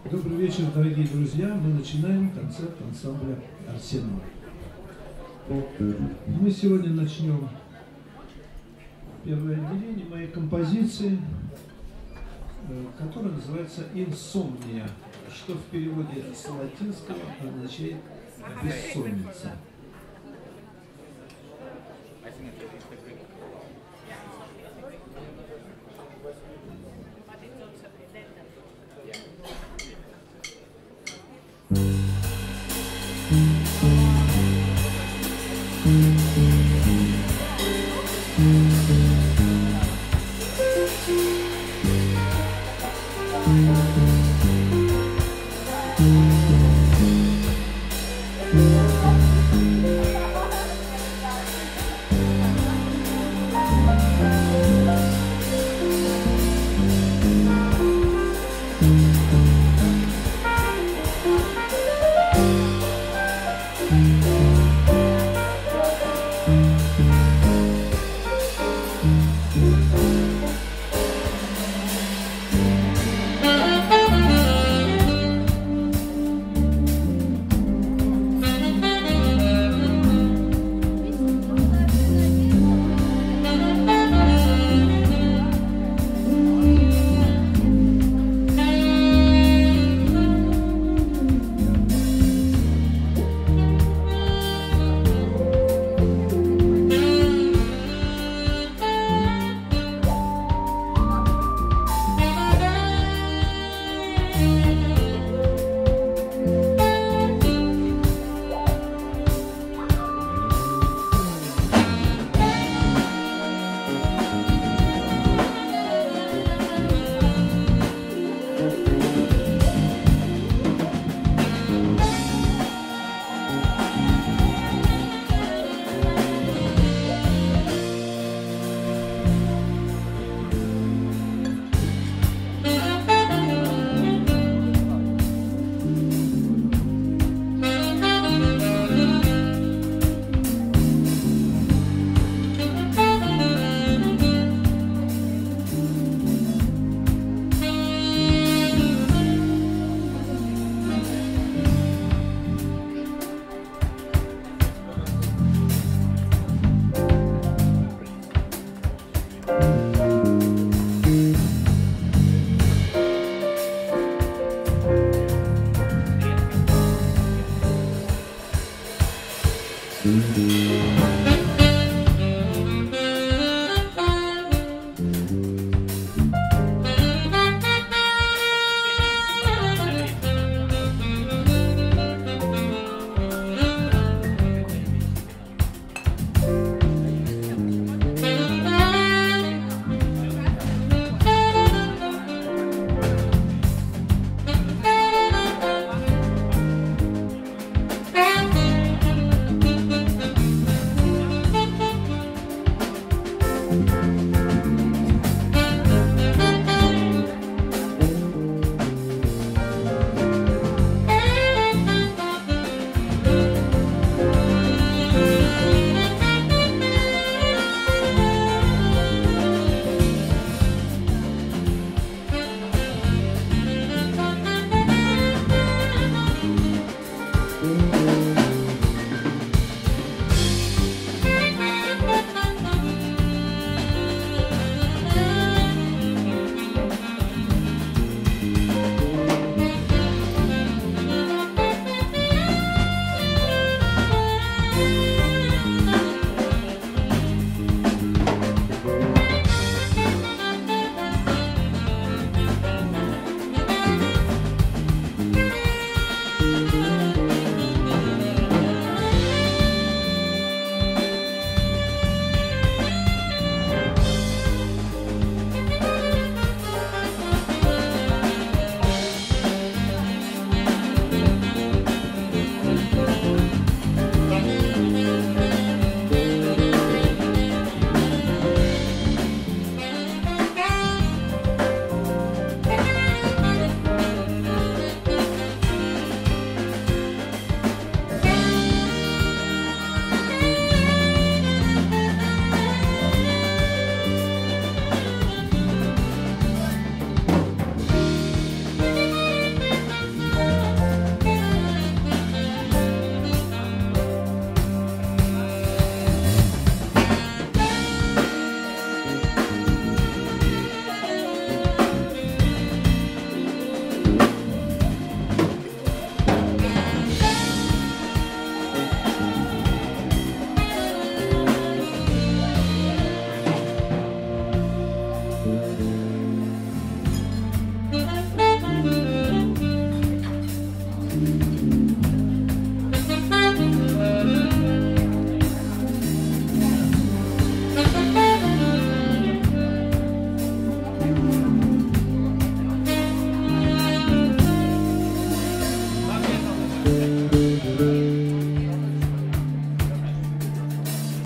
Добрый вечер, дорогие друзья. Мы начинаем концерт ансамбля «Арсенал». Мы сегодня начнем первое отделение моей композиции, которая называется «Инсомния», что в переводе с латинского означает «бессонница».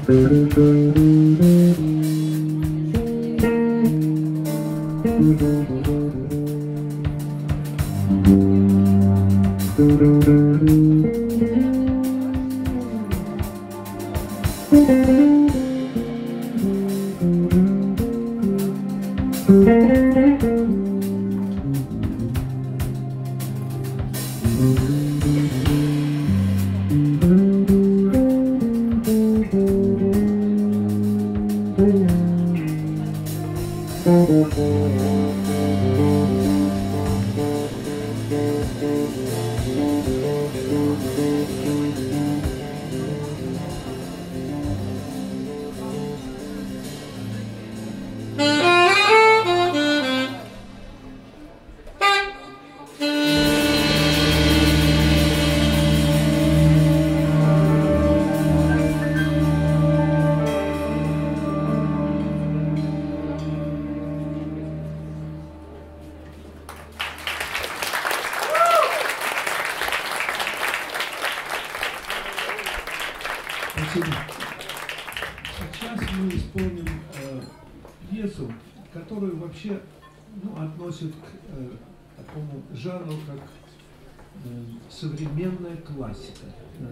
Сейчас мы исполним пьесу, которую вообще относят к такому жанру, как современная классика.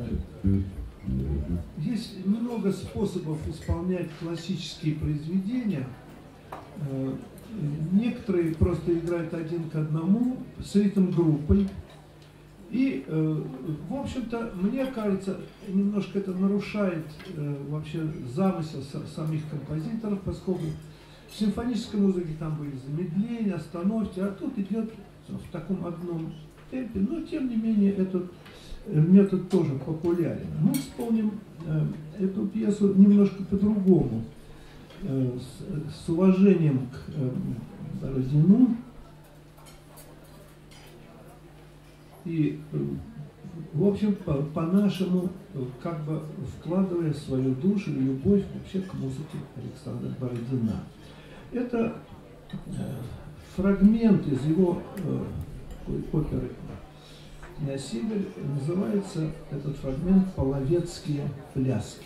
Есть много способов исполнять классические произведения. Некоторые просто играют один к одному с ритм-группой. И, в общем-то, мне кажется, немножко это нарушает вообще замысел самих композиторов, поскольку в симфонической музыке там были замедления, остановки, а тут идет в таком одном темпе. Но, тем не менее, этот метод тоже популярен. Мы вспомним эту пьесу немножко по-другому, с уважением к Бородину. И, в общем, по-нашему, как бы вкладывая свою душу и любовь вообще к музыке Александра Бородина. Это фрагмент из его оперы «Князь Игорь». Называется этот фрагмент «Половецкие пляски».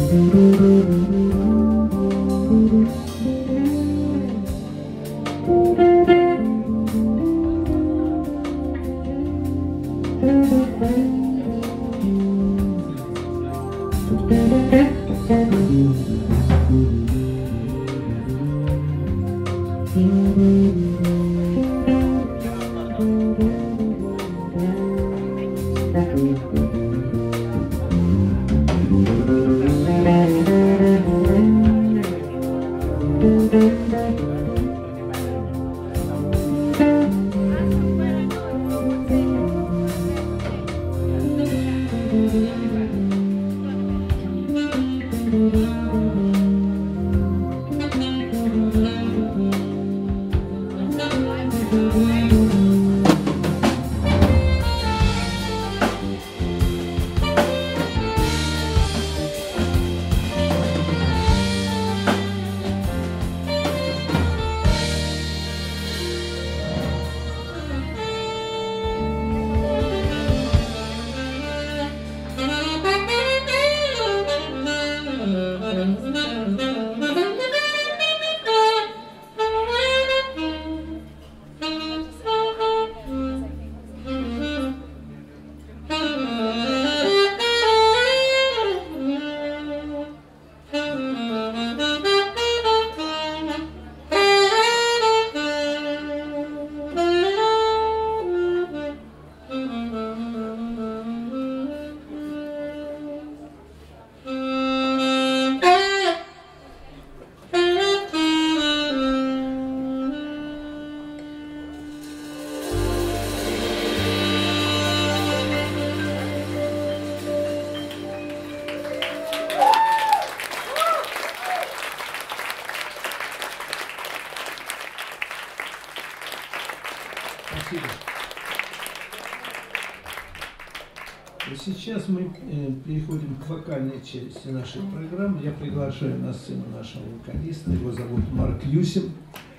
Сейчас мы переходим к вокальной части нашей программы. Я приглашаю на сцену нашего вокалиста. Его зовут Марк Юсин.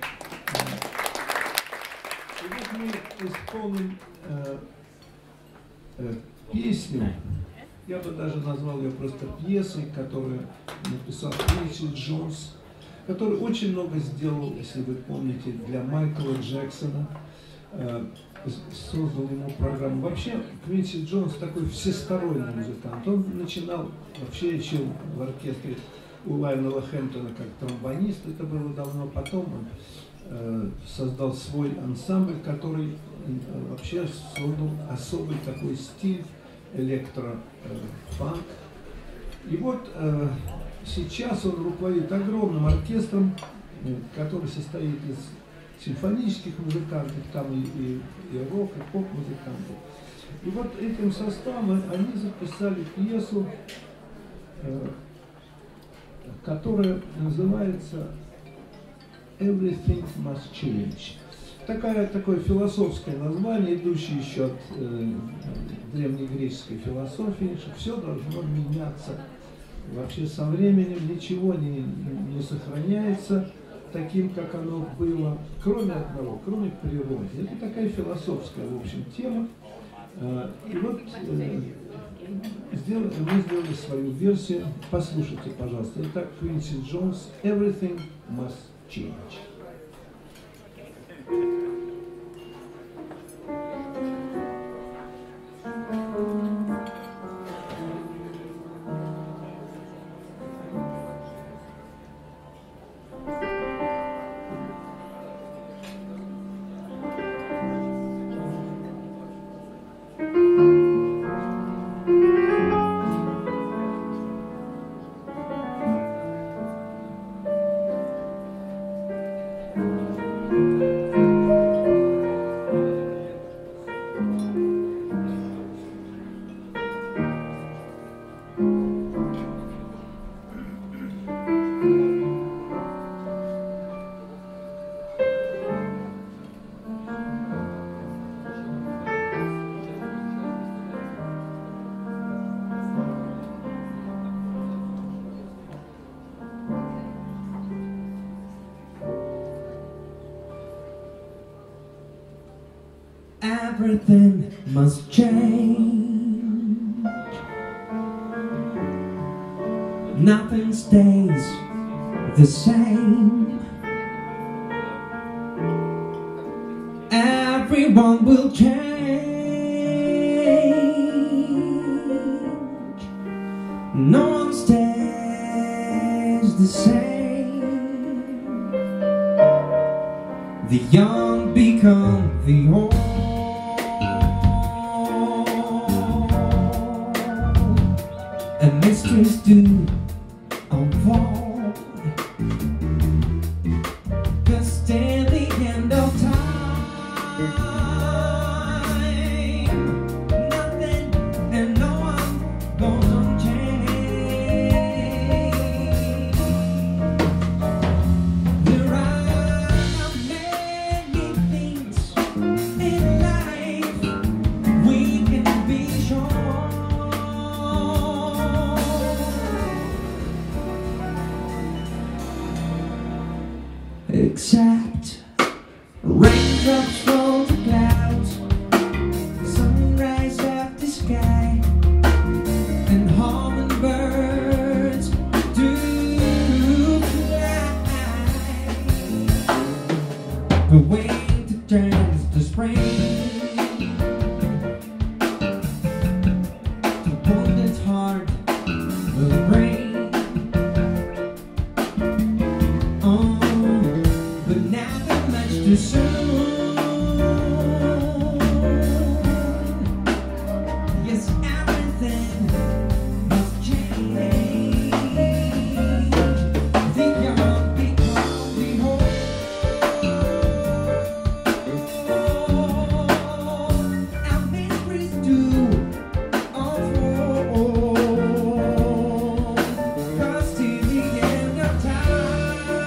И вот мы исполним песню. Я бы даже назвал ее просто пьесой, которую написал Квинси Джонс, который очень много сделал, если вы помните, для Майкла Джексона. Создал ему программу. Вообще, Квинси Джонс такой всесторонний музыкант. Он начинал вообще еще в оркестре у Лайонела Хэмптона как тромбонист, это было давно. Потом он создал свой ансамбль, который вообще создал особый такой стиль электро-фанк. И вот сейчас он руководит огромным оркестром, который состоит из симфонических музыкантов, там и рок, и поп-музыкантов. И вот этим составом они записали пьесу, которая называется «Everything Must Change». Такое философское название, идущее еще от древнегреческой философии, что все должно меняться. Вообще со временем ничего не сохраняется таким, как оно было, кроме одного, кроме природы. Это такая философская, в общем, тема. И вот мы сделали свою версию. Послушайте, пожалуйста. Это Квинси Джонс «Everything Must Change». Everything must change. nothing stays the same. Everyone will change. No one stays the same. The young become the old, and mysteries do unfold. 'Cause till the end of time, nothing and no one gonna change. There are many things in life we can be sure, except raindrops from the clouds, sunrise of the sky, and hummingbirds do fly. The winter turns to spring, the wounded heart will bring. But never much too soon. Yes, everything must change. The young become the old, and mysteries do unfold. 'Cause till the end of time,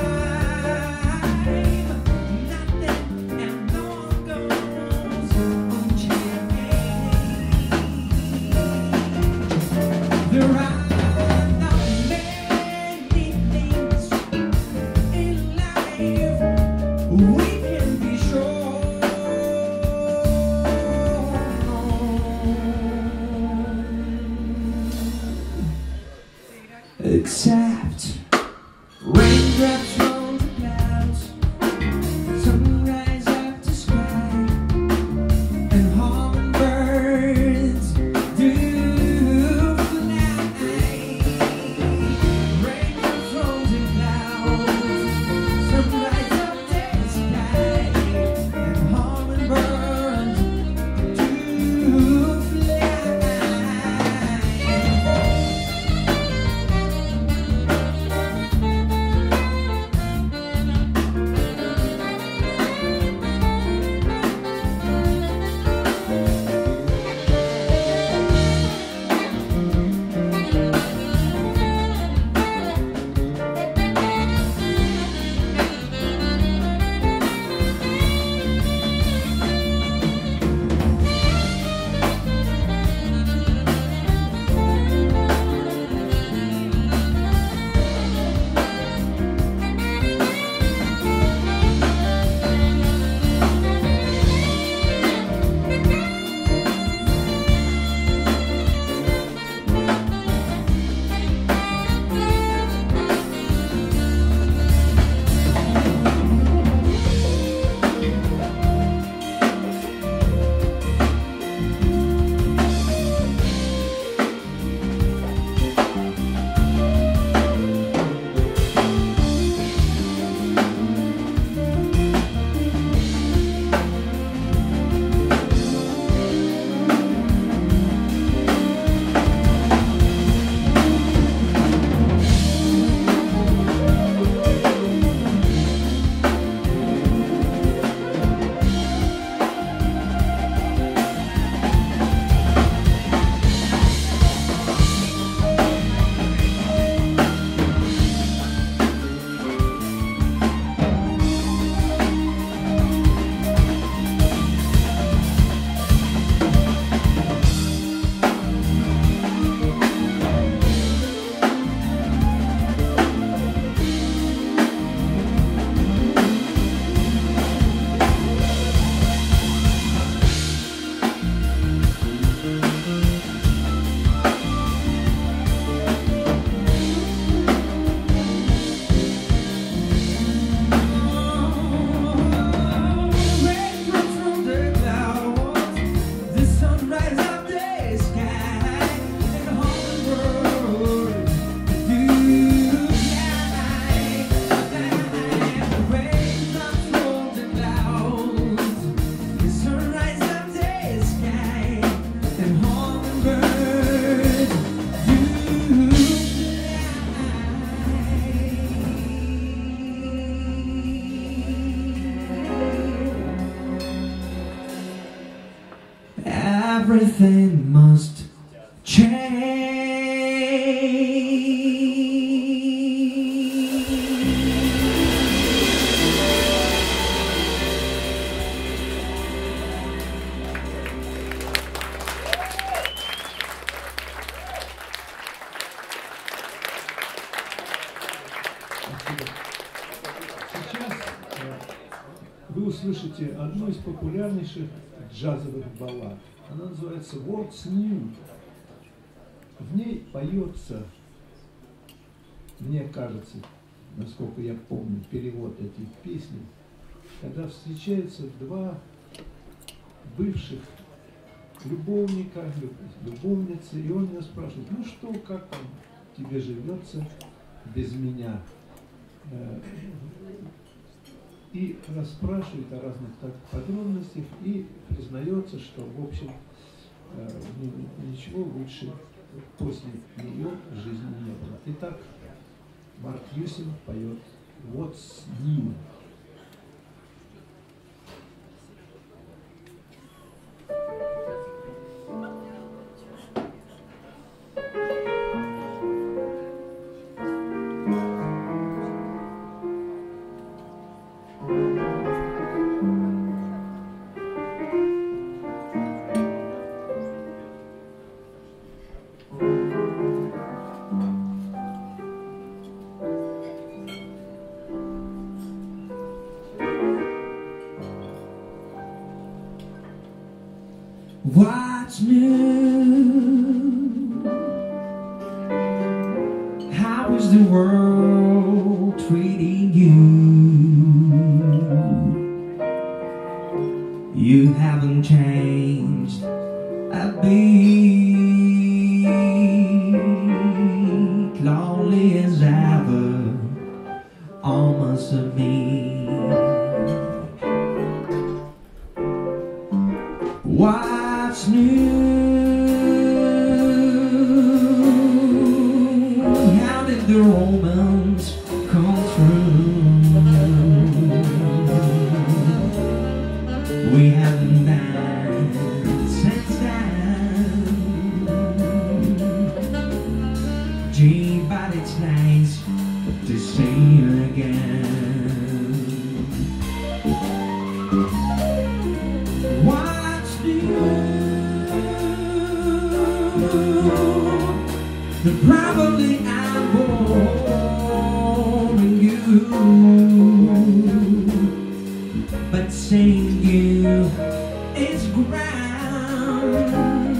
there are not many things in life we can be sure, except raindrops from the clouds, sunrise of the sky, and hummingbirds do fly. Raindrops from the clouds, sunrise of the sky, and hummingbirds do fly. everything must change. Сейчас вы услышите одну из популярнейших джазовых баллад. Она называется «What's New». В ней поется, мне кажется, насколько я помню перевод этих песен, когда встречаются два бывших любовника, любовницы, и он ее спрашивает: ну что, как там тебе живется без меня? И расспрашивает о разных подробностях и признается, что, в общем, ничего лучше после нее в жизни не было. Итак, Марк Юсин поет «What's New». What's new? How is the world treating you? You haven't changed a bit, lonely as ever, almost a me. What's new? How did the romance come through? We haven't danced since then. Gee, but it's nice to see you again. What's probably I'm boring you, but seeing you is grand,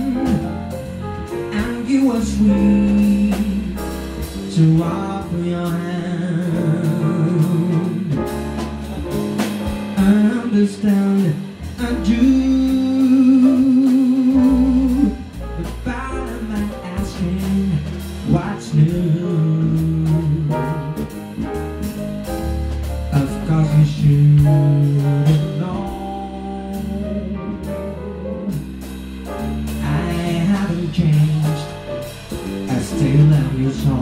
and you are sweet to offer your hand. I understand, I do. What's new? Of course you should know. I haven't changed, I still love you so.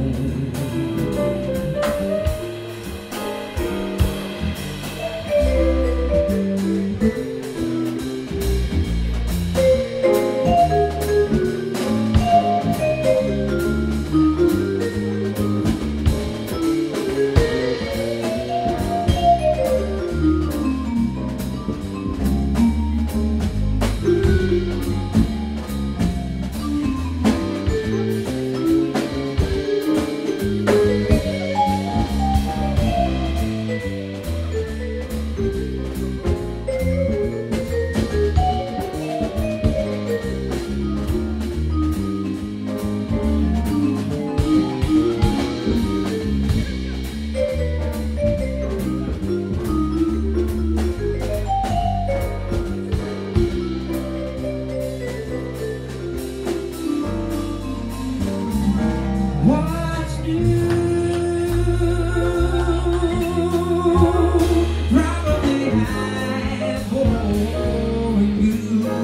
What's new? Probably I'm boring you,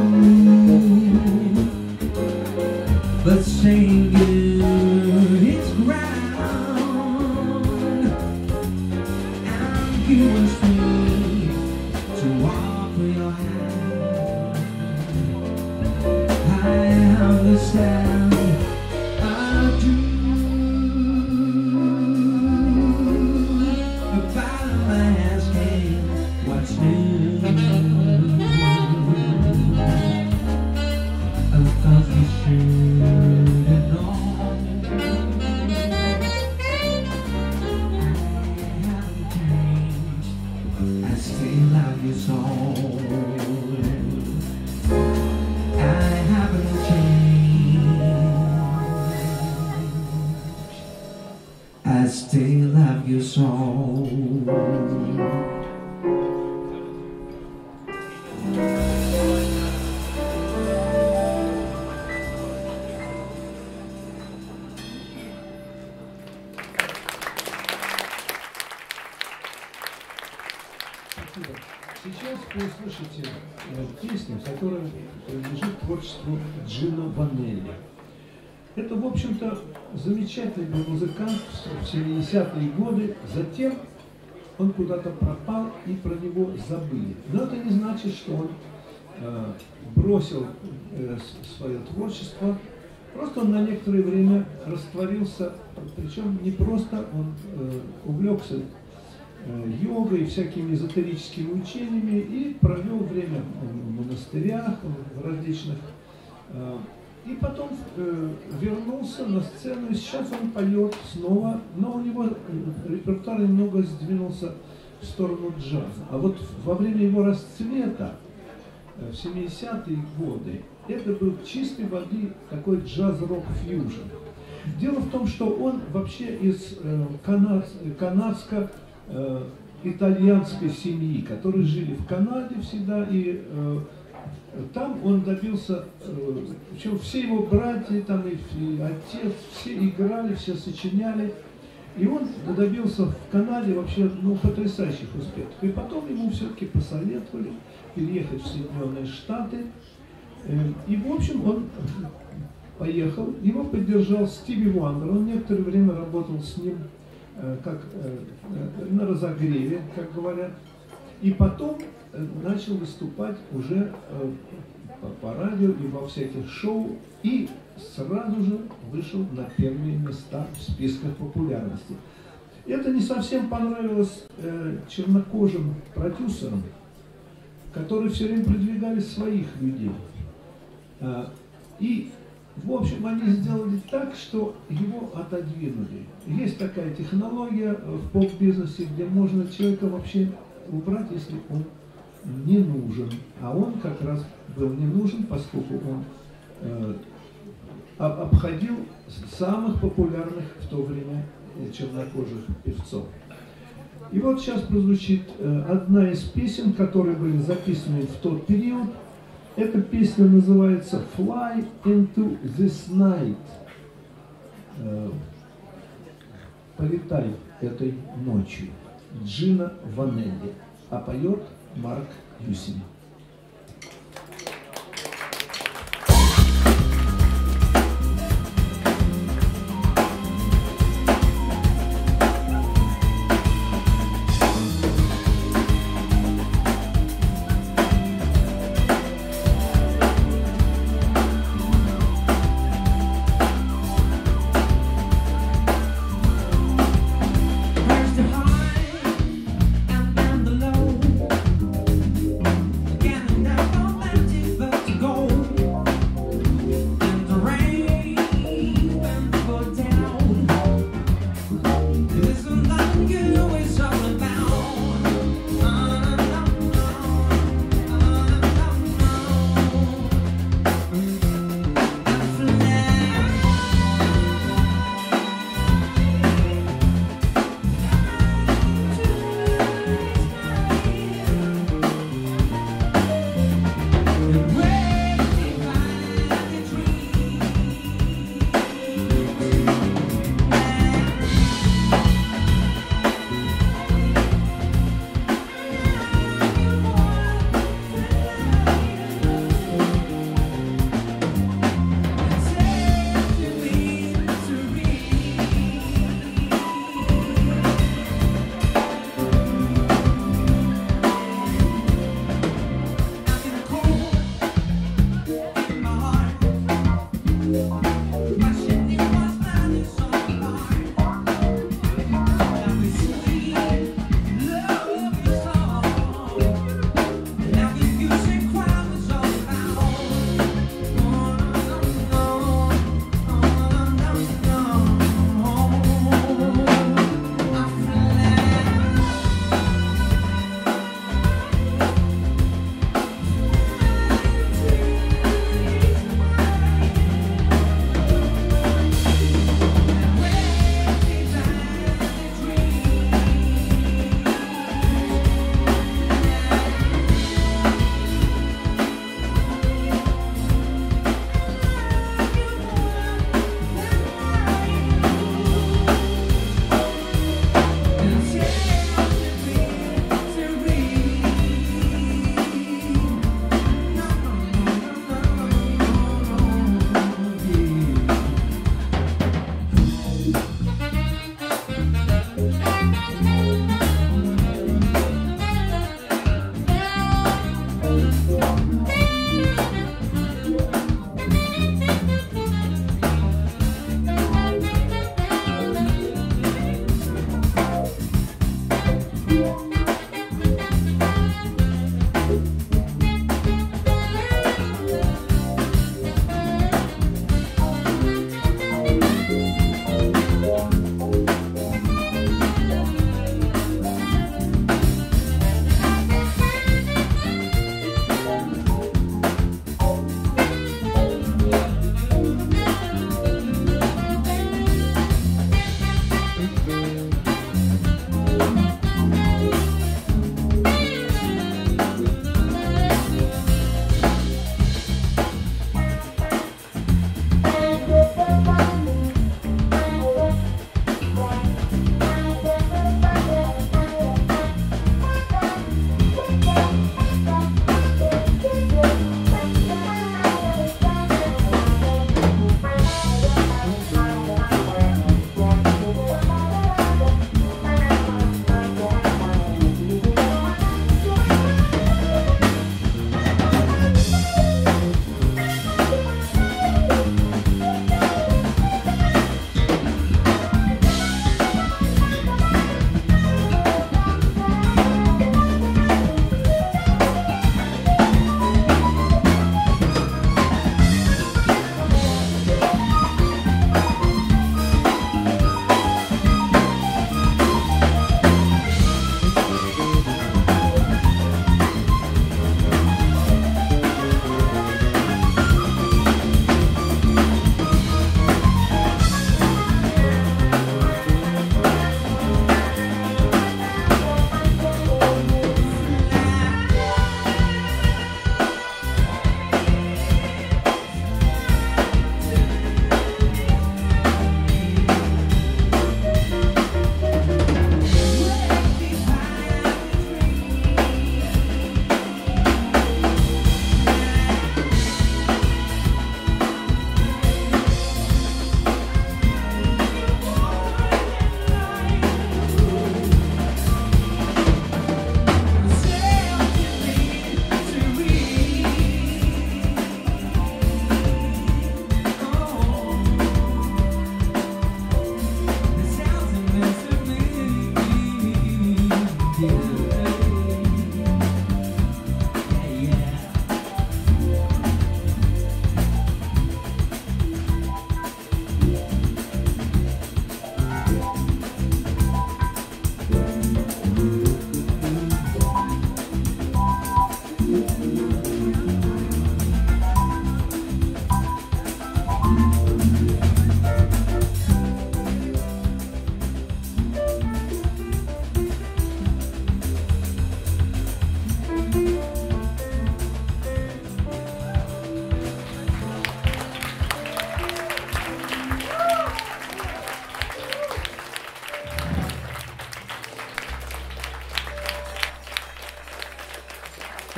but saying you is ground, and you are sweet to offer your hand. understand. I do. About my asking what's new. Of course you should have known. I haven't changed. I still love you so. I haven't changed. I still love you so. Сейчас вы услышите песню, которая принадлежит творчеству Джино Ванелли. Это, в общем-то, замечательный был музыкант в 70-е годы. Затем он куда-то пропал, и про него забыли. Но это не значит, что он бросил свое творчество. Просто он на некоторое время растворился. Причем не просто он увлекся йогой, всякими эзотерическими учениями и провел время в монастырях, в различных. И потом вернулся на сцену, и сейчас он поет снова, но у него репертуар немного сдвинулся в сторону джаза. А вот во время его расцвета, в 70-е годы, это был чистой воды такой джаз-рок-фьюжн. Дело в том, что он вообще из канадско-итальянской семьи, которые жили в Канаде всегда, и там он добился, причем все его братья, там и отец, все играли, все сочиняли, и он добился в Канаде вообще потрясающих успехов. И потом ему все-таки посоветовали переехать в Соединенные Штаты, и в общем он поехал, его поддержал Стиви Вандер, он некоторое время работал с ним как на разогреве, как говорят, и потом начал выступать уже по радио и во всяких шоу, и сразу же вышел на первые места в списках популярности. Это не совсем понравилось чернокожим продюсерам, которые все время продвигали своих людей. И в общем, они сделали так, что его отодвинули. Есть такая технология в поп-бизнесе, где можно человека вообще убрать, если он не нужен. А он как раз был не нужен, поскольку он обходил самых популярных в то время чернокожих певцов. И вот сейчас прозвучит одна из песен, которые были записаны в тот период. Эта песня называется «Fly into this night». «Полетай этой ночью». Джино Ванелли. А поет Марк Юсин.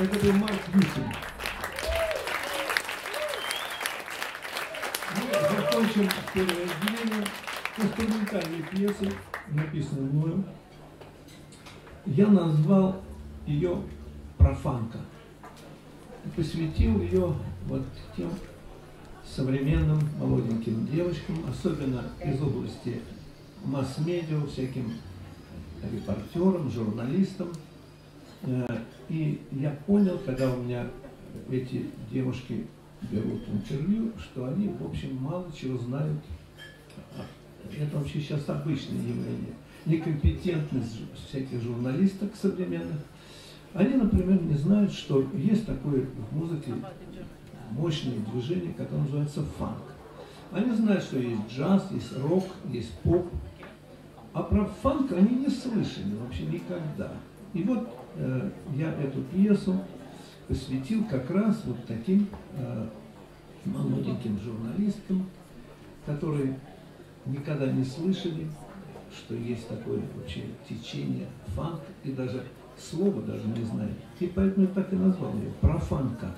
Это был Марк Бютин. Мы закончим первое отделение инструментальной пьесы, написанной мною. Я назвал ее «Профанка». И посвятил ее вот тем современным молоденьким девочкам, особенно из области масс-медиа, всяким репортерам, журналистам. И я понял, когда у меня эти девушки берут интервью, что они, в общем, мало чего знают. Это вообще сейчас обычное явление. Некомпетентность всяких журналисток современных. Они, например, не знают, что есть такое в музыке мощное движение, которое называется фанк. Они знают, что есть джаз, есть рок, есть поп. А про фанк они не слышали вообще никогда. И вот я эту пьесу посвятил как раз вот таким молоденьким журналисткам, которые никогда не слышали, что есть такое вообще течение фанк, и даже слова даже не знают. И поэтому я так и назвал ее «Профанка».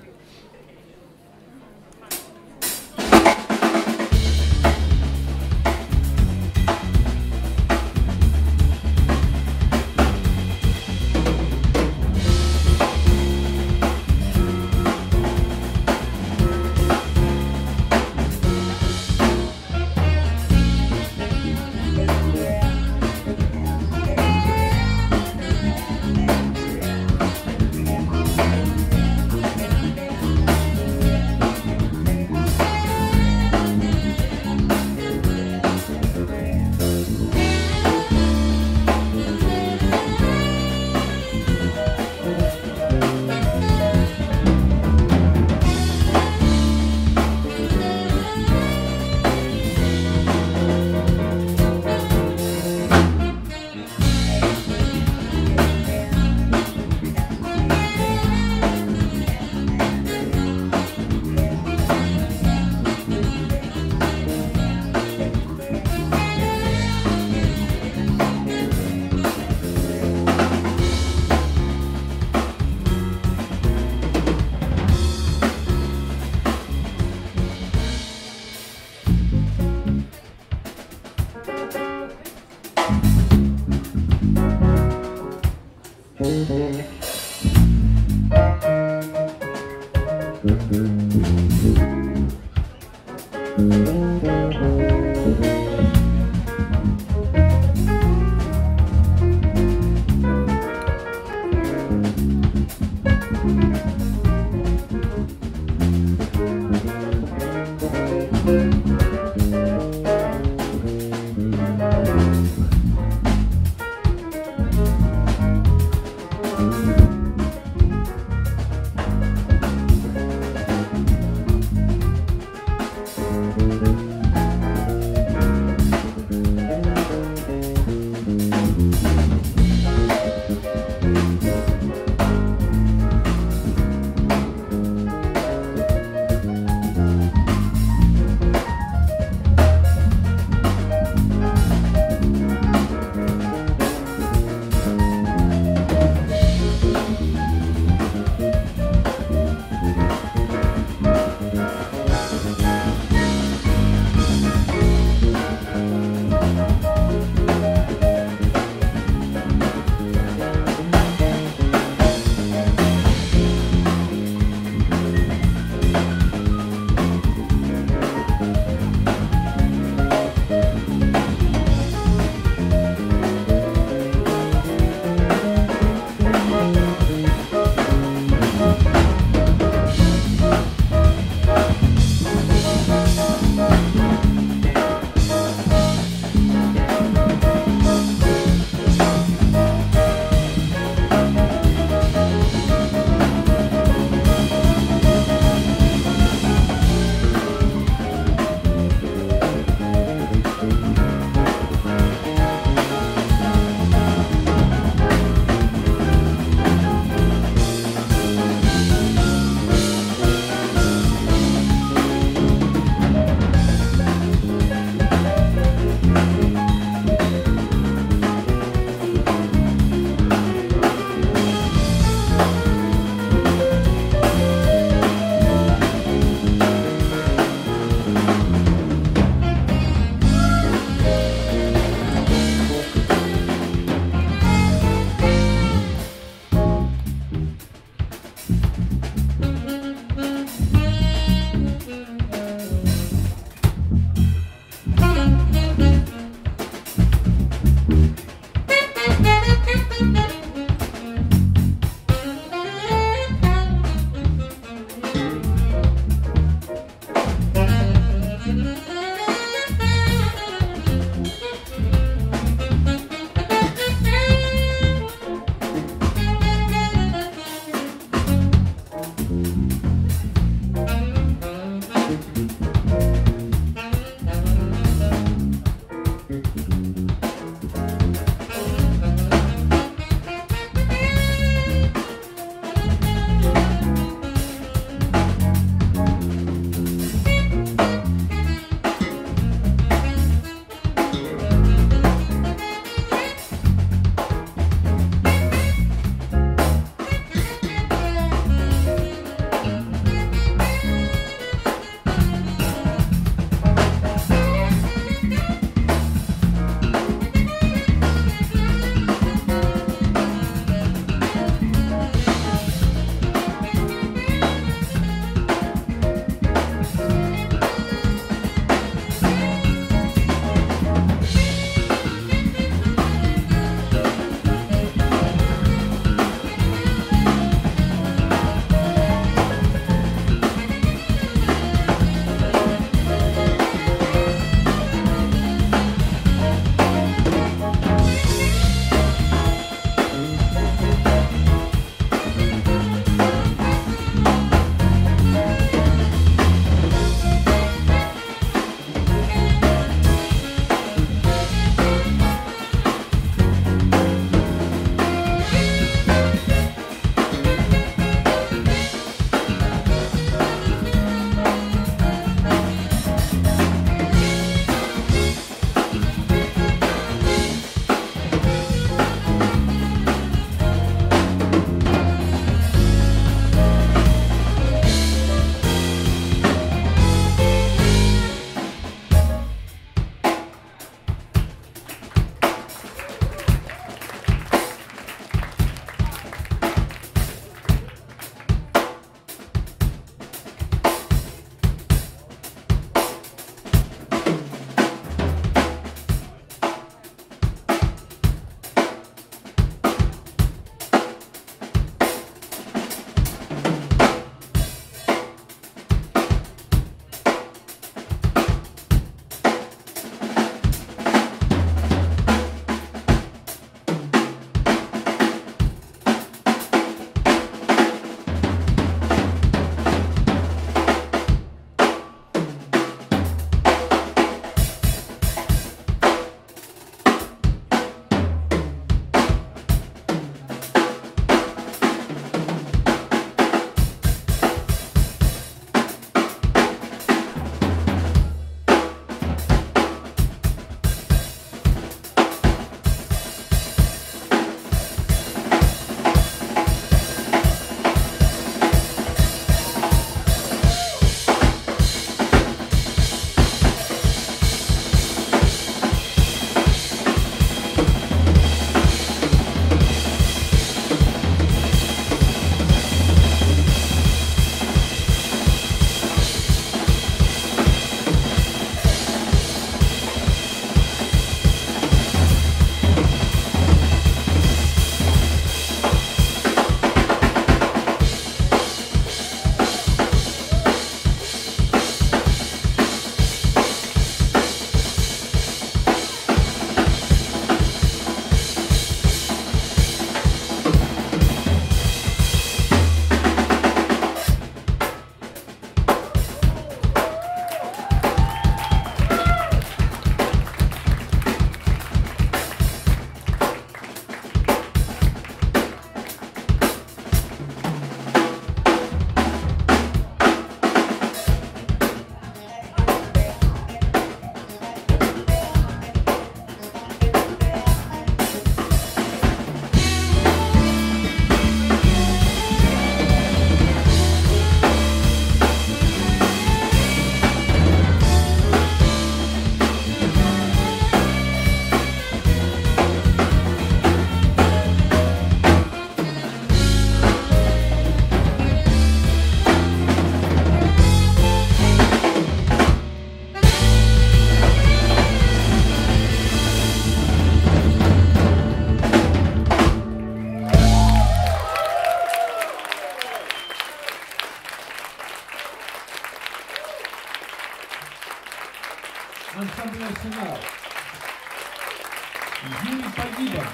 Юрий Погибов,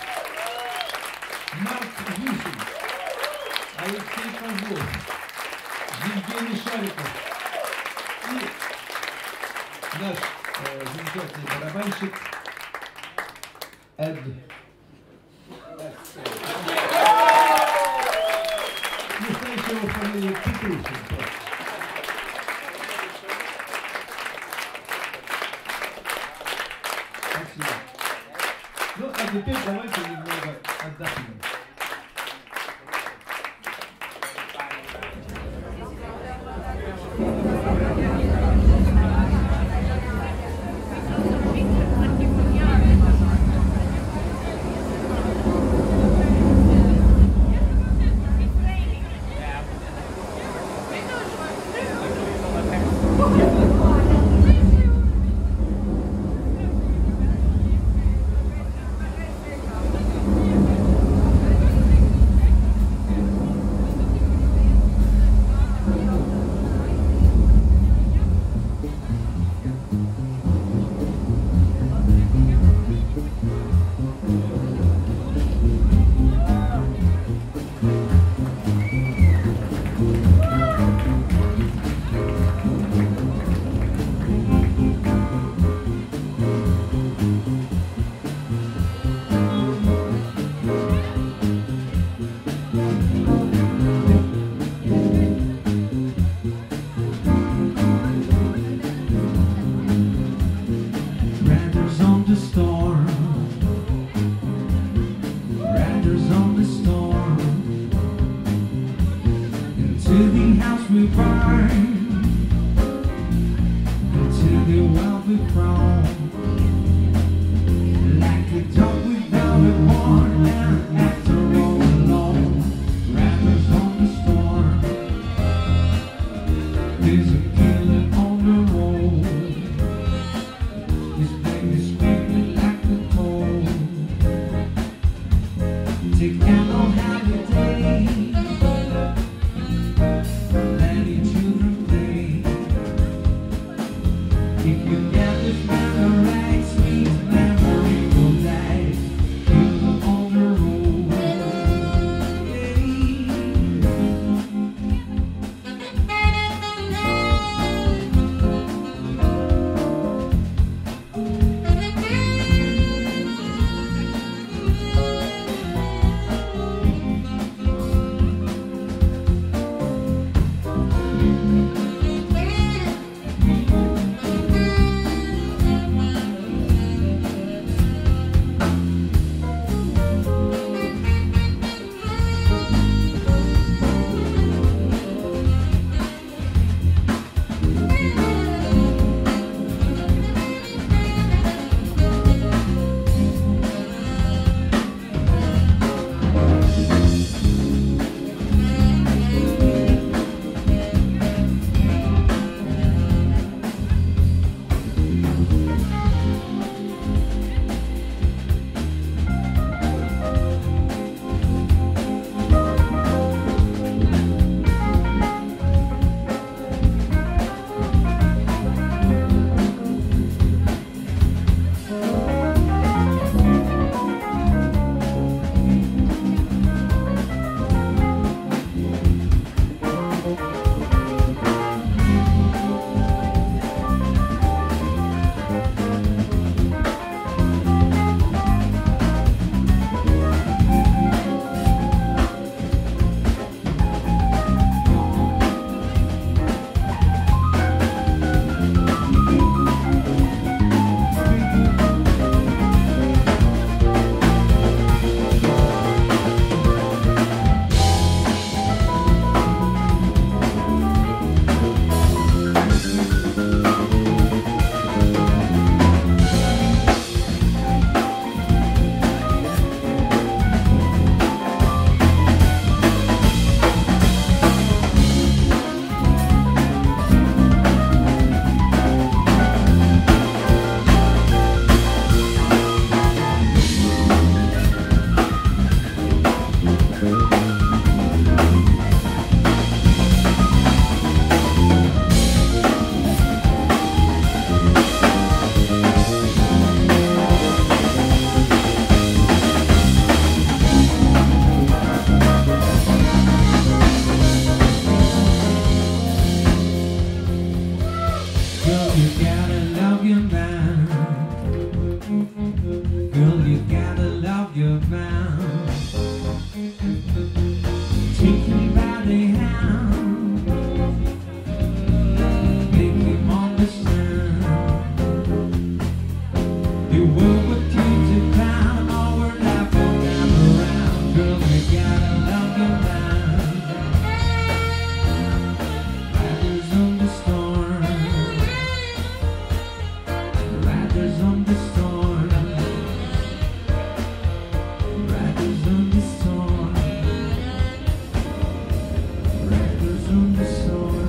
Марк Гусин, Алексей Козлов, Евгений Шариков и наш замечательный барабанщик Эд. Настоящая его фамилия Петрушин. Спасибо. Ну, а теперь давайте немного отдохнем. you gotta love your bound. Take him by the hand, make him understand. The world would teach you down, all we're not for them around. Girl, you gotta love your bound. Riders on the storm, riders on the storm, riders on the storm, riders on the storm.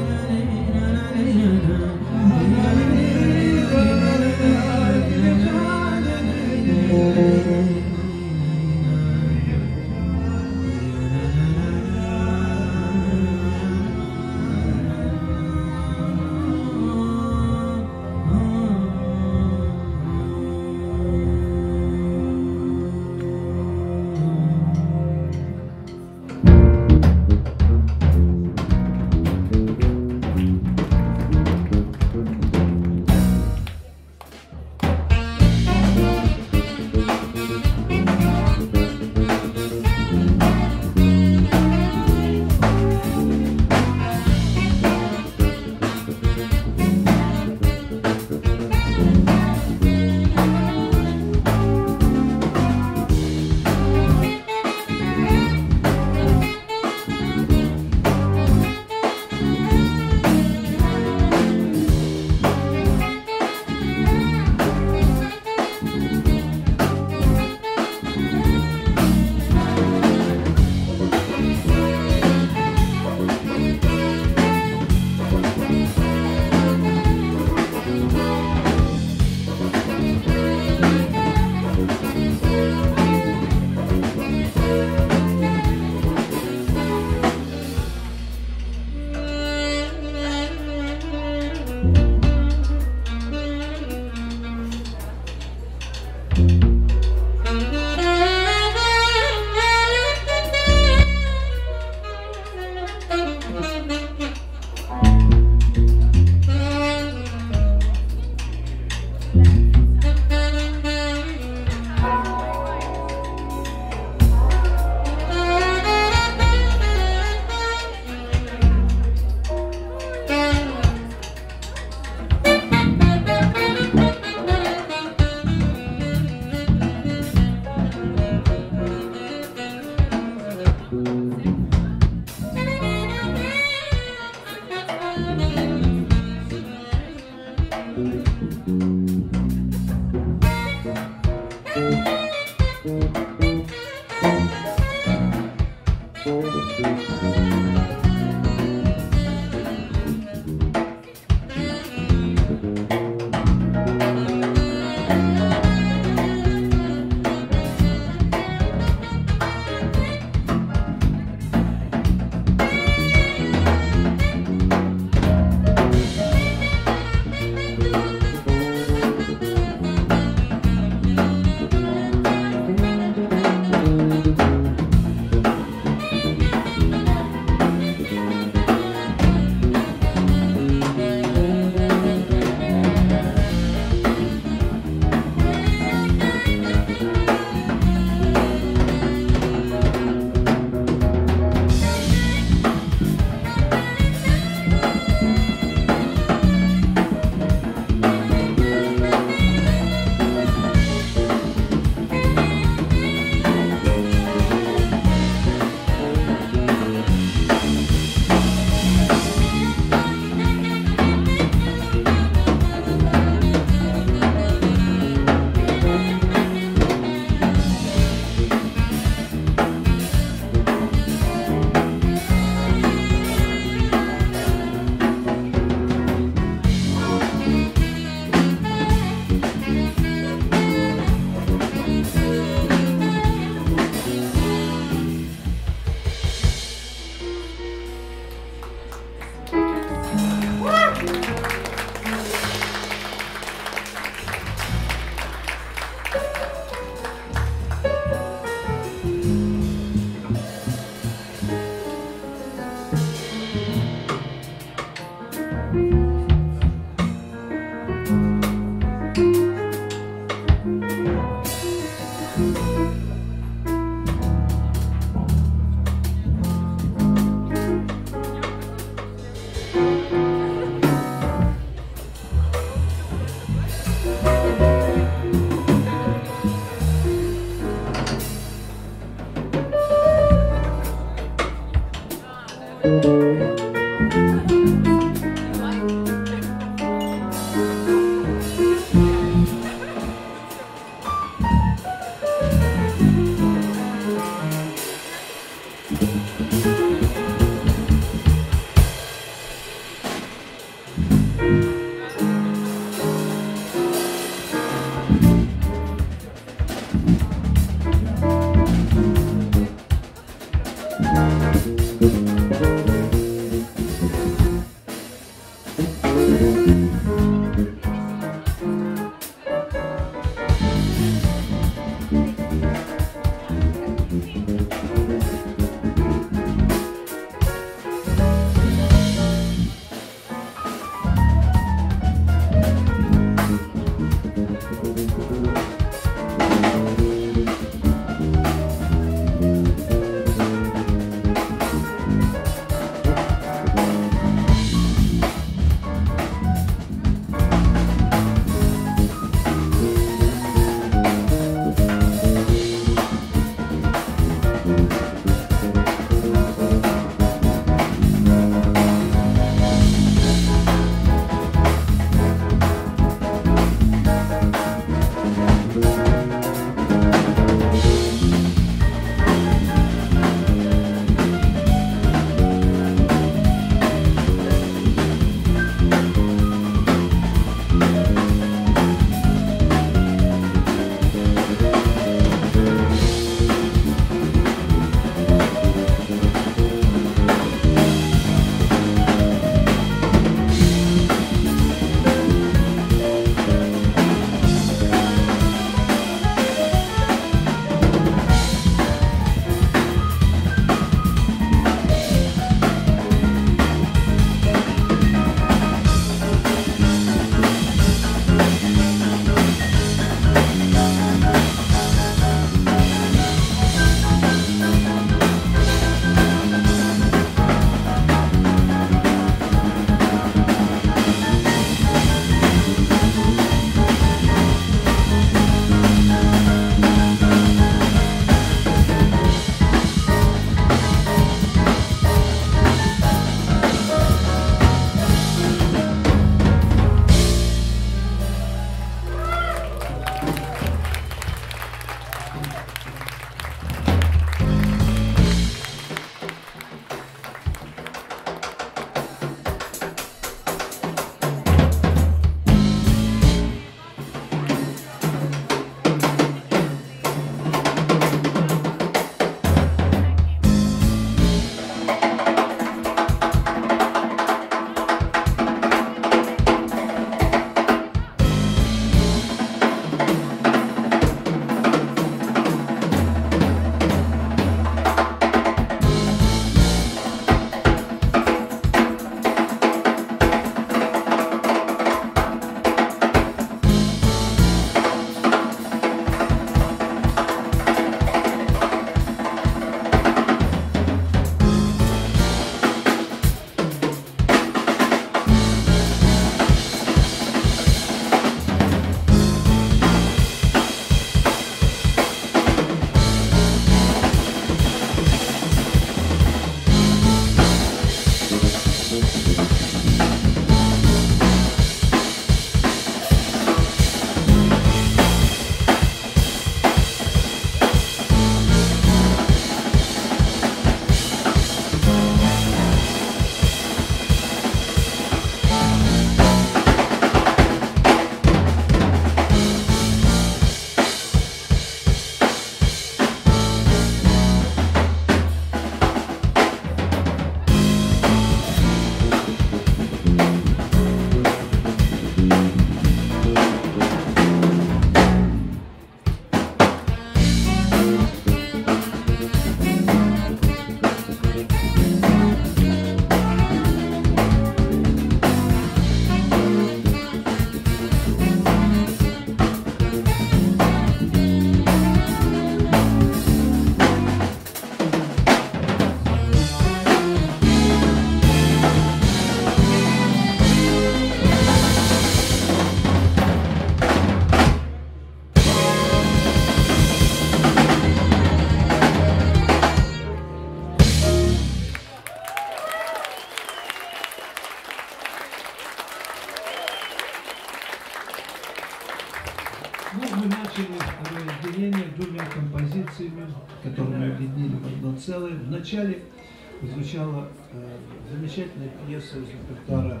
Ну, мы начали разделение двумя композициями, которые мы объединили в одно целое. Вначале звучала замечательная пьеса из репертуара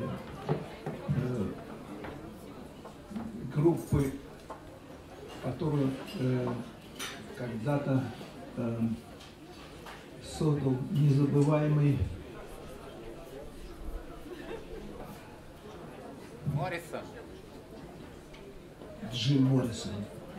группы, которую когда-то создал незабываемый Моррисон. Джим Моррисон.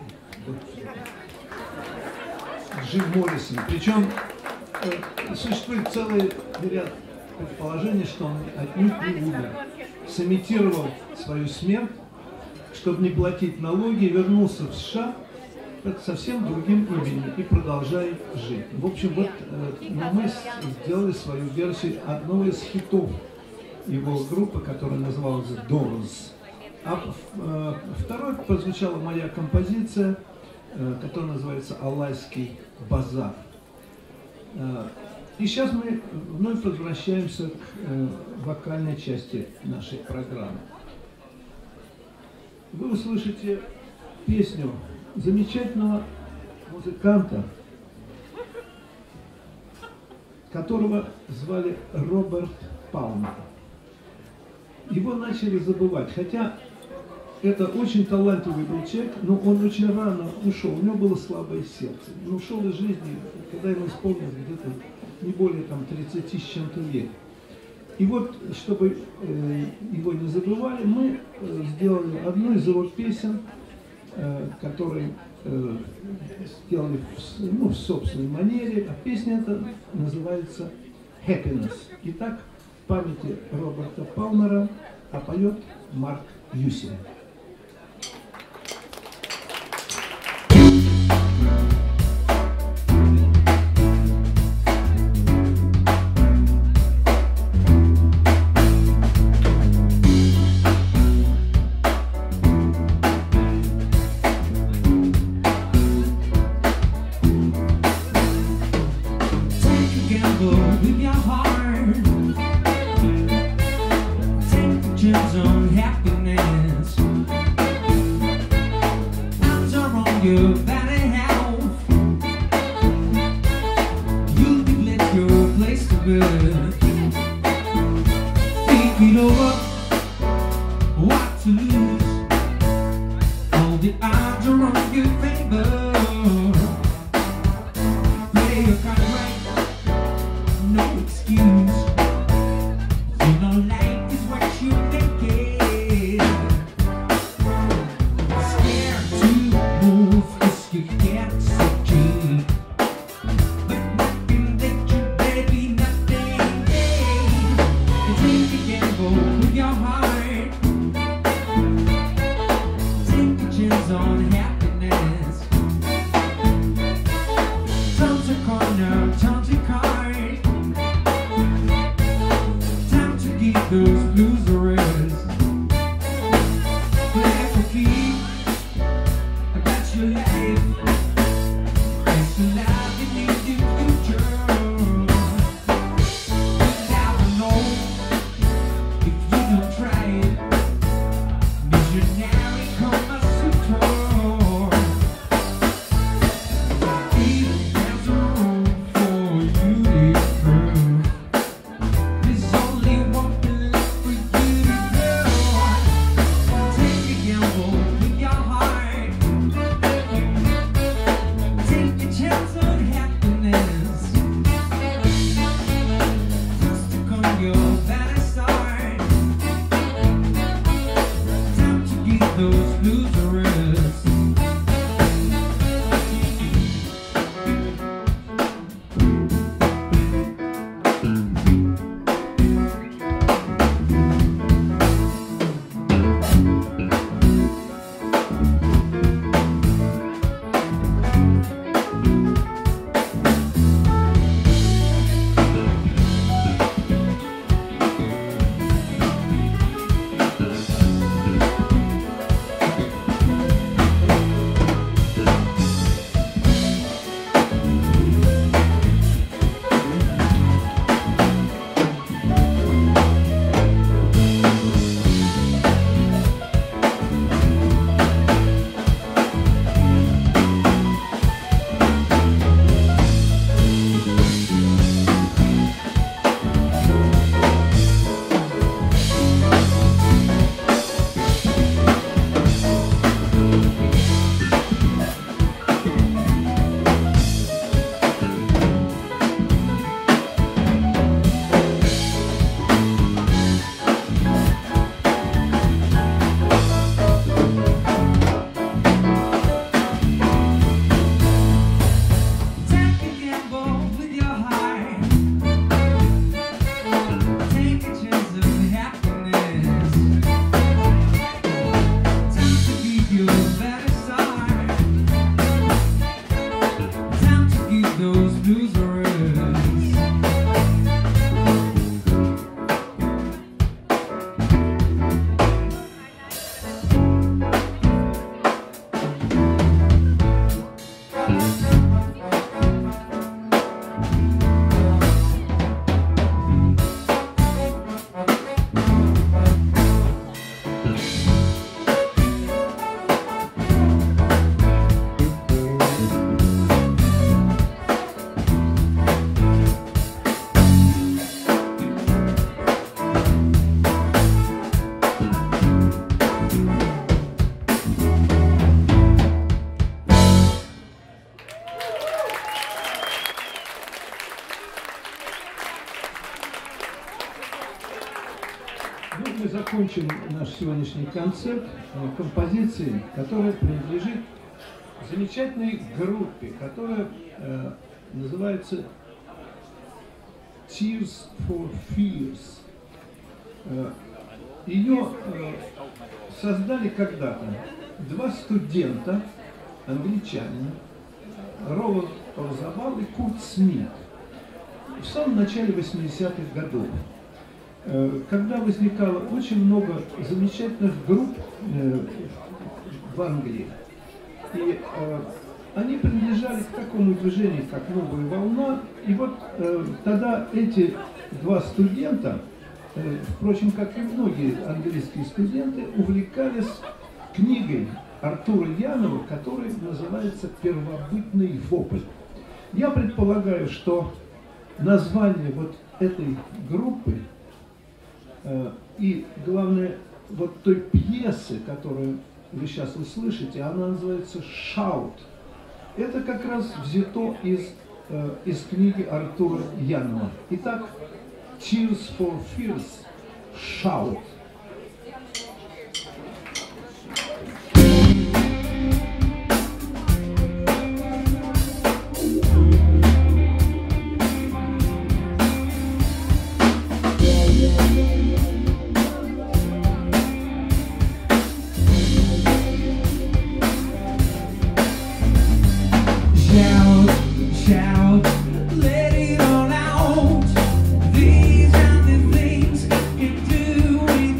Джим Моррисон. Причем существует целый ряд предположений, что он отнюдь не умер. Сымитировал свою смерть, чтобы не платить налоги, вернулся в США под совсем другим именем и продолжает жить. В общем, вот мы сделали свою версию одного из хитов его группы, которая называлась Doors. А второй прозвучала моя композиция, которая называется «Алайский базар». И сейчас мы вновь возвращаемся к вокальной части нашей программы. Вы услышите песню замечательного музыканта, которого звали Роберт Палмер. Его начали забывать, хотя это очень талантливый был человек, но он очень рано ушел, у него было слабое сердце. Он ушел из жизни, когда ему исполнилось где-то не более 30 с чем-то лет. И вот, чтобы его не забывали, мы сделали одну из его песен, которые сделали в собственной манере, а песня эта называется «Happiness». Итак, в памяти Роберта Палмера, а поет Марк Юси. закончим наш сегодняшний концерт композицией, которая принадлежит замечательной группе, которая называется Tears for Fears. Ее создали когда-то два студента, англичанина, Роланд Орзабал и Курт Смит, в самом начале 80-х годов, когда возникало очень много замечательных групп в Англии. И они принадлежали к такому движению, как «Новая волна». И вот тогда эти два студента, впрочем, как и многие английские студенты, увлекались книгой Артура Янова, которая называется «Первобытный вопль». Я предполагаю, что название вот этой группы и, главное, вот той пьесы, которую вы сейчас услышите, она называется «Shout». Это как раз взято из книги Артура Янова. Итак, Tears for Fears, Shout. Shout, let it all out. These are the things you do with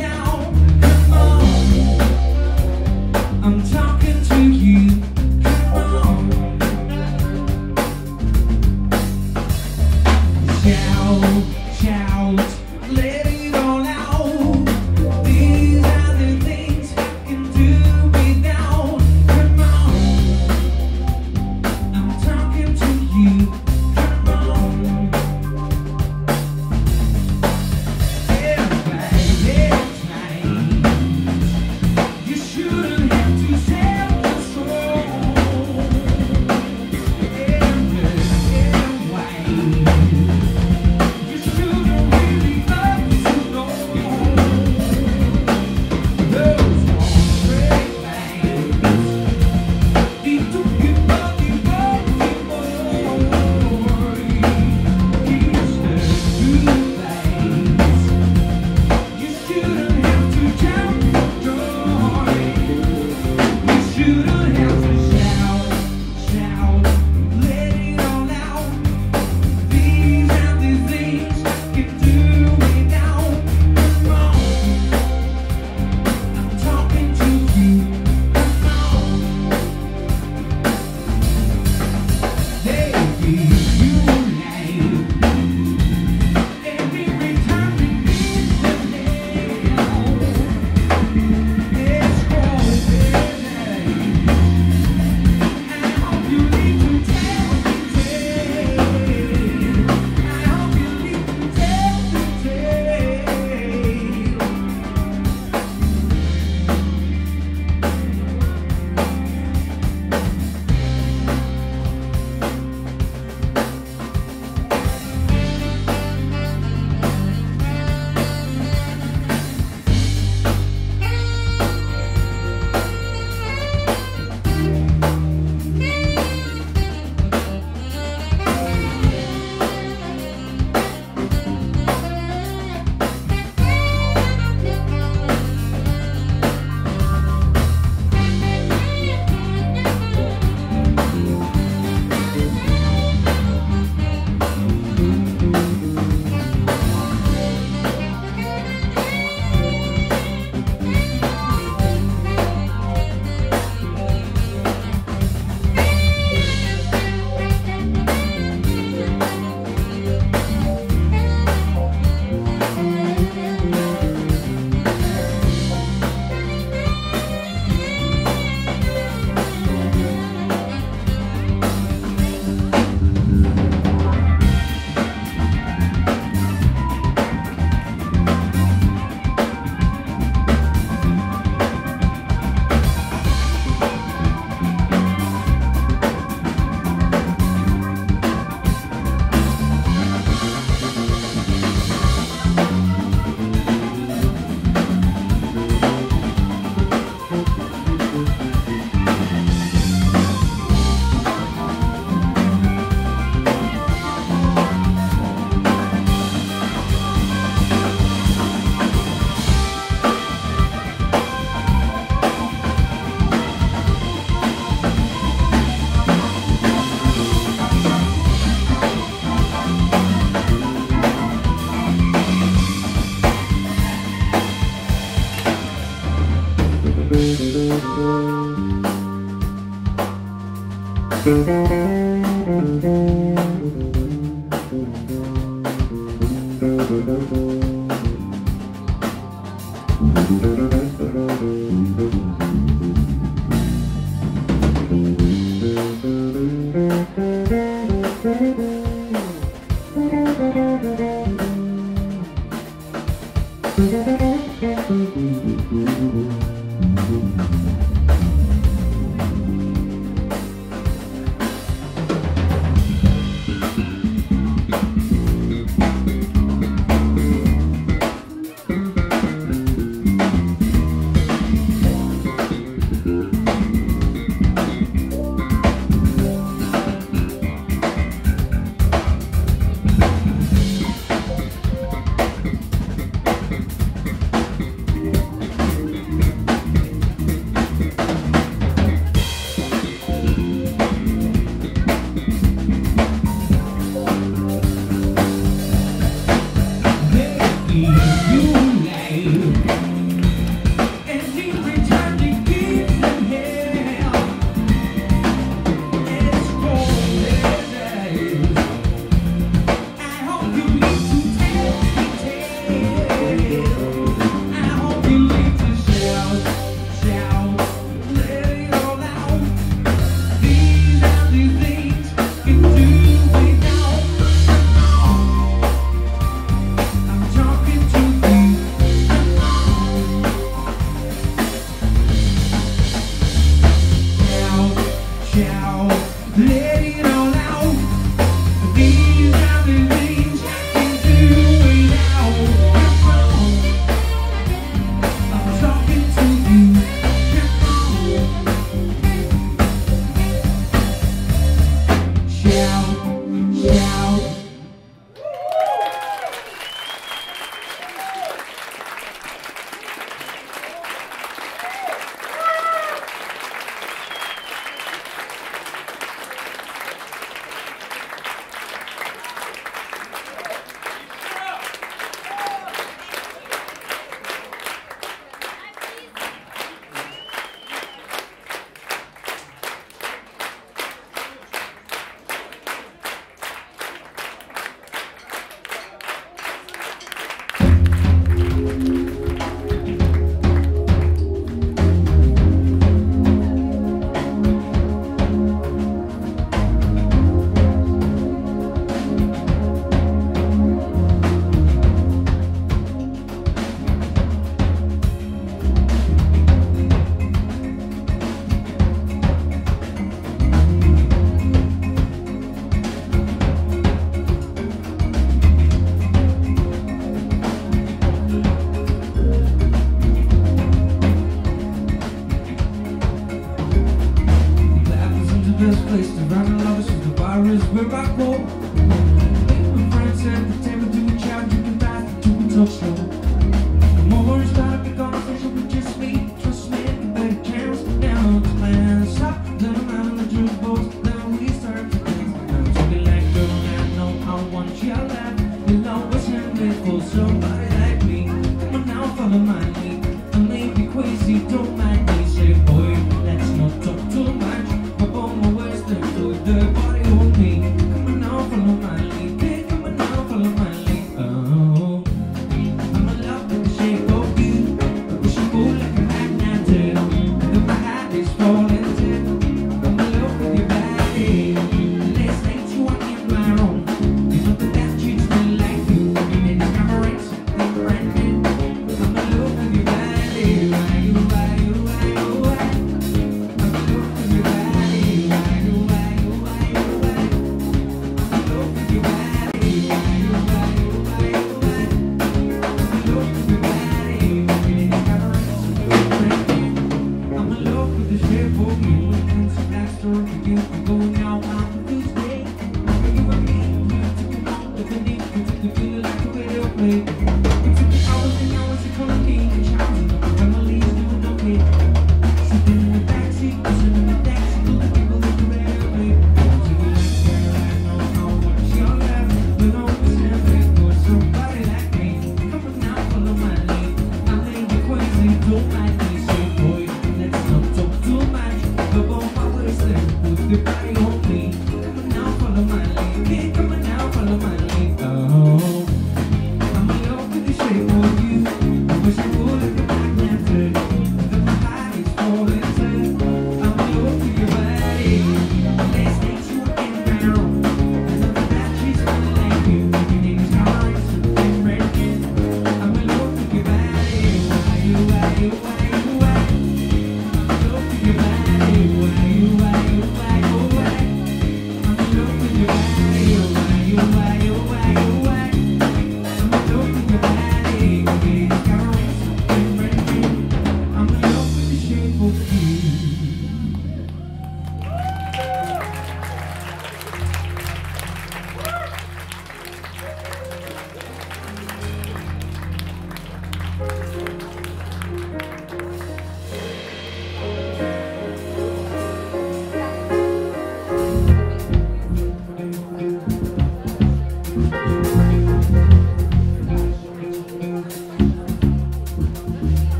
Goodbye.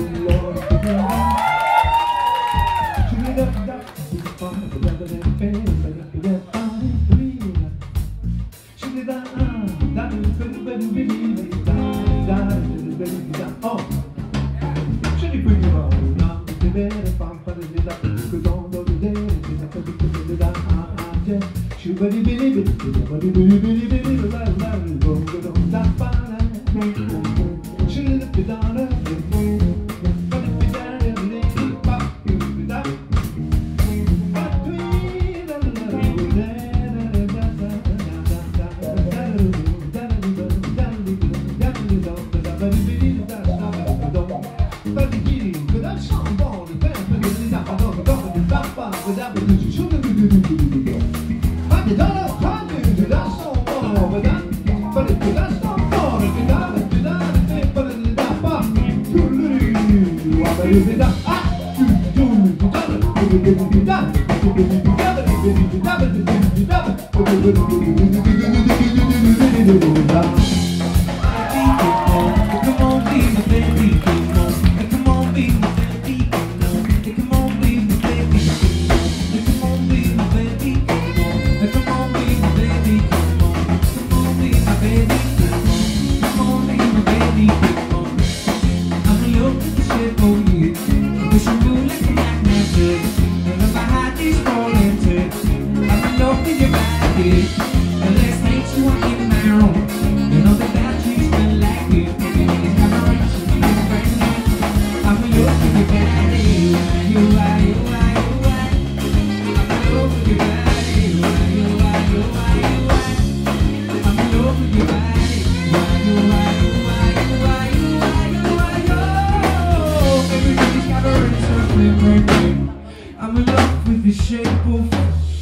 I'm in love with the shape of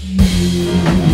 you.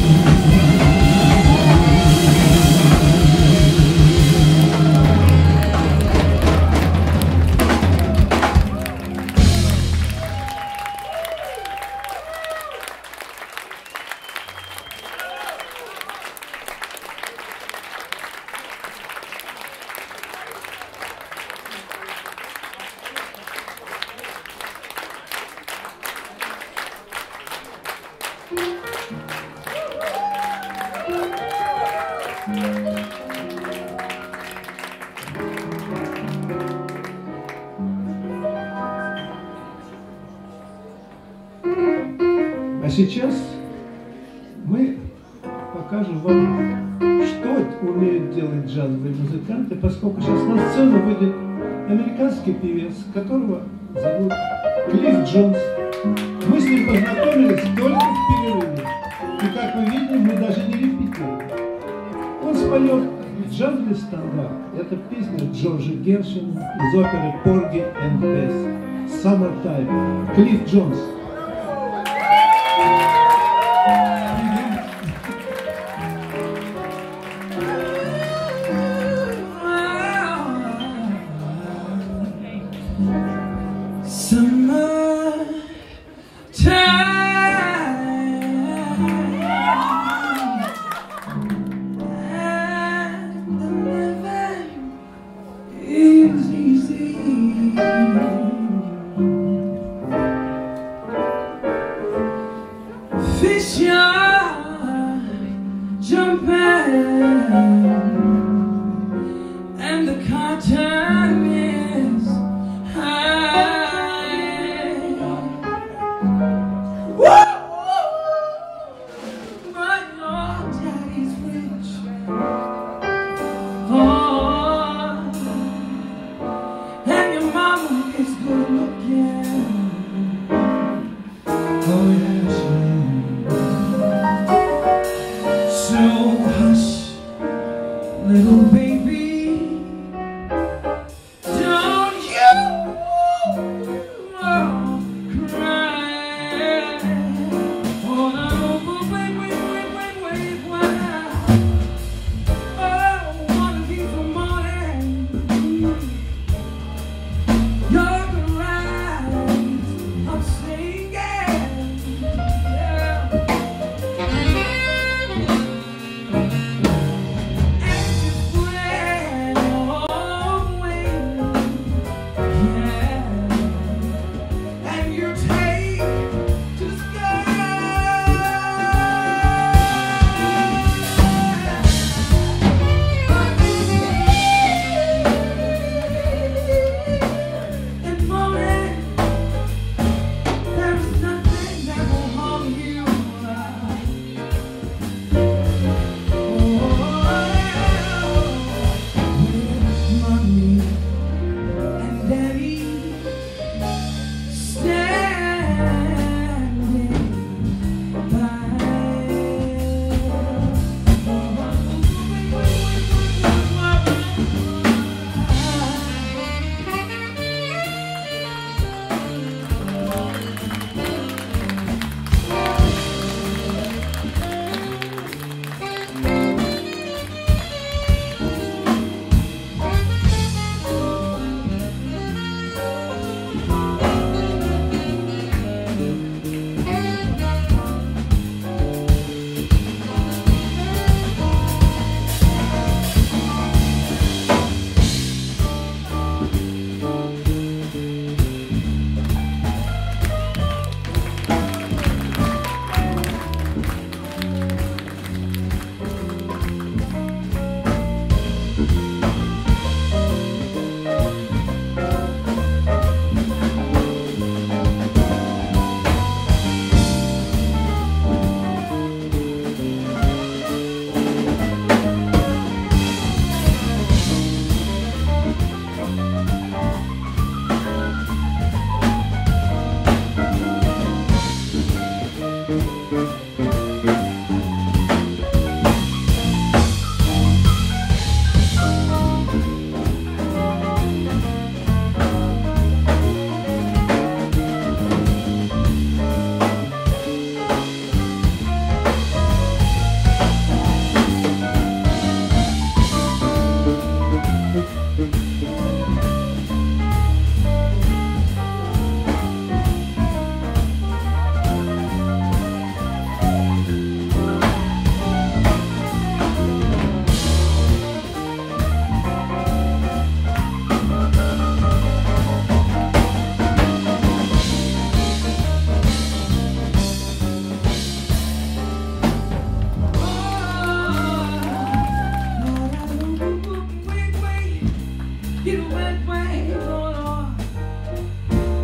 А сейчас мы покажем вам, что умеют делать джазовые музыканты, поскольку сейчас на сцену выйдет американский певец, которого зовут Клифф Джонс. Мы с ним познакомились только в перерыве. И как вы видите, мы даже не репетируем. Он споет джазовый стандарт. Это песня Джорджа Гершвина из оперы «Порги энд Бесс» «Summertime». Клифф Джонс. Fish are jumping and the cotton is high.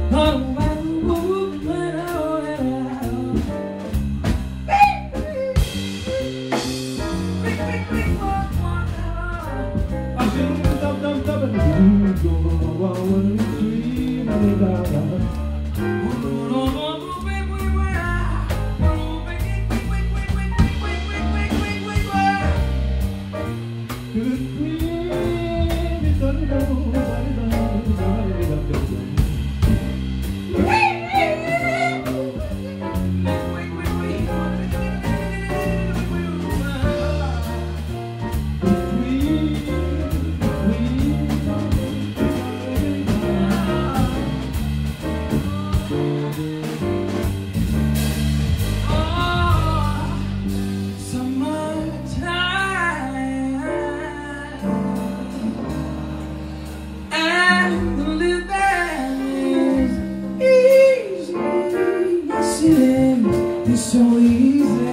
It's so easy.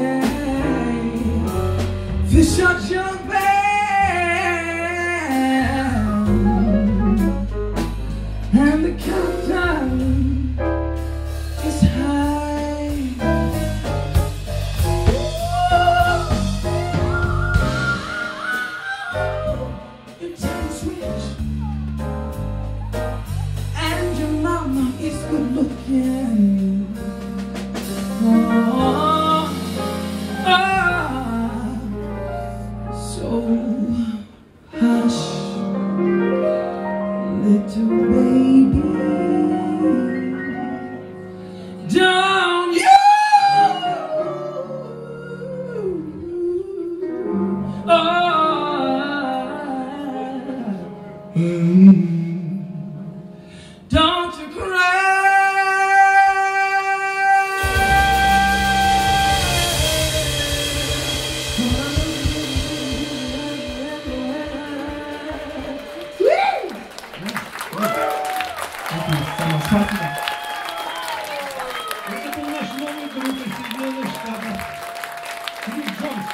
Fish are jumping, and the countdown is high. Your time switch, and your mama is good looking. So hush, little baby, don't you don't you cry. Это был наш новый друг из Соединенных Штатов, Крис Джонс.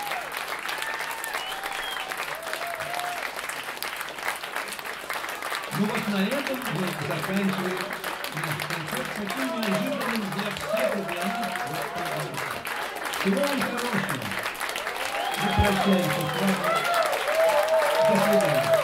Ну вот на этом мы заканчиваем наш концерт с таким неожиданным для всех и для нас. Всего вам хорошего. Мы прощаемся с вами. До свидания.